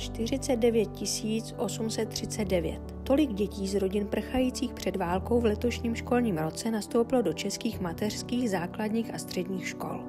49 839. Tolik dětí z rodin prchajících před válkou v letošním školním roce nastoupilo do českých mateřských, základních a středních škol.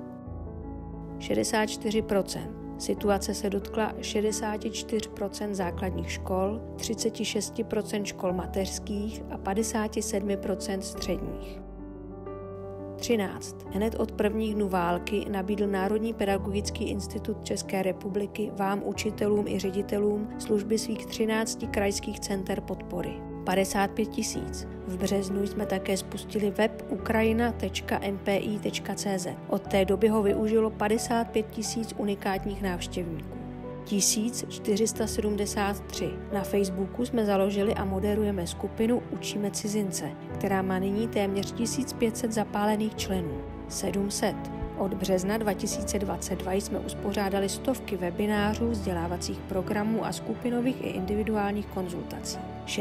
64%. Situace se dotkla 64% základních škol, 36% škol mateřských a 57% středních. 13. Hned od prvních dnů války nabídl Národní pedagogický institut České republiky vám, učitelům i ředitelům, služby svých 13 krajských center podpory. 55 000. V březnu jsme také spustili web ukrajina.mpi.cz. Od té doby ho využilo 55 000 unikátních návštěvníků. 1473. Na Facebooku jsme založili a moderujeme skupinu Učíme cizince, která má nyní téměř 1500 zapálených členů. 700. Od března 2022 jsme uspořádali stovky webinářů, vzdělávacích programů a skupinových i individuálních konzultací.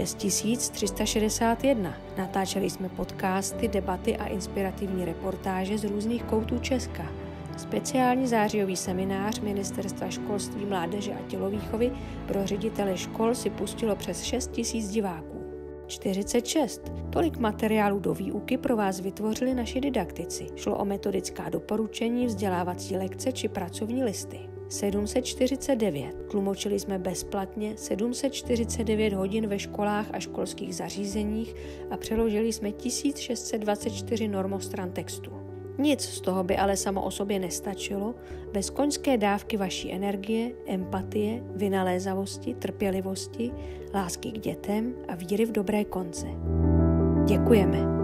6361. Natáčeli jsme podcasty, debaty a inspirativní reportáže z různých koutů Česka. Speciální zářijový seminář Ministerstva školství, mládeže a tělovýchovy pro ředitele škol si pustilo přes 6 000 diváků. 46. Tolik materiálů do výuky pro vás vytvořili naši didaktici. Šlo o metodická doporučení, vzdělávací lekce či pracovní listy. 749. Tlumočili jsme bezplatně 749 hodin ve školách a školských zařízeních a přeložili jsme 1624 normostran textu. Nic z toho by ale samo o sobě nestačilo bez koňské dávky vaší energie, empatie, vynalézavosti, trpělivosti, lásky k dětem a víry v dobré konce. Děkujeme.